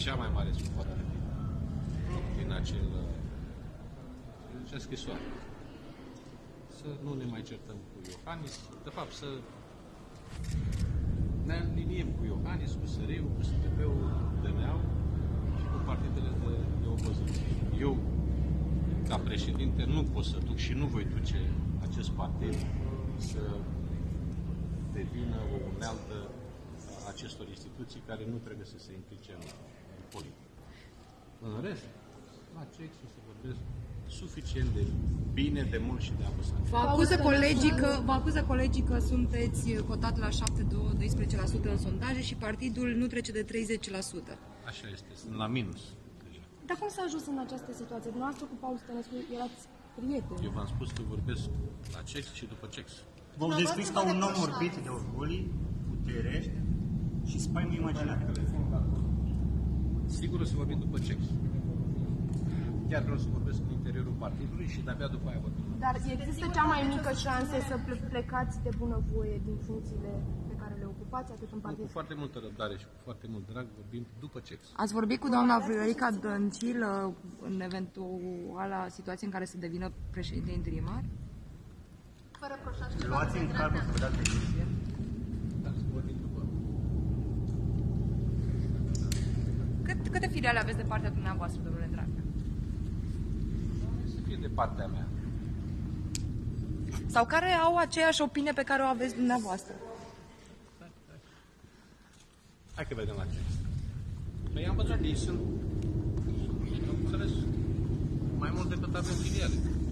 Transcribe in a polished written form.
cea mai mare supărare din acea scrisoare. Să nu ne mai certăm cu Iohannis, de fapt să ne aliniem cu Iohannis, cu SRI-ul, cu SDP-ul, cu DNA-ul și cu partidele de opoziție. Eu, ca președinte, nu pot să duc și nu voi duce acest partid să devină o unealtă a acestor instituții care nu trebuie să se implice în politică. În rest, la CEX să vorbesc suficient de bine, de mult și de apăsat. Vă acuză colegii că sunteți cotat la 7-12% în sondaje și partidul nu trece de 30%. Așa este, sunt la minus. Dar cum s-a ajuns în această situație? Dumneavoastră cu Paul Stănescu erați prieteni. Eu v-am spus că vorbesc la CEX și după CEX. V-au descris ca un om orbit de orgolii, putere și spaimă imaginare. Sigur o să vorbim după CEX. Chiar vreau să vorbesc în interiorul partidului și de-abia după aia vorbim. Dar există cea mai mică șansă să plecați de bunăvoie din funcțiile pe care le ocupați atât în partid? Cu foarte multă răbdare și cu foarte mult drag vorbim după CEX. Ați vorbit cu doamna Viorica Dăncilă în eventuala situație în care să devină președinte interimar? Fără proșași. Luați în calcul să vă dați decizie? Da, să vorbim după. Câte filiale aveți de partea dumneavoastră, domnule Dragnea? Să fie de partea mea. Sau care au aceeași opinie pe care o aveți dumneavoastră? Hai că vedem la CEX. Păi am văzut, ei sunt, am înțeles, mai mult decât avem filiale.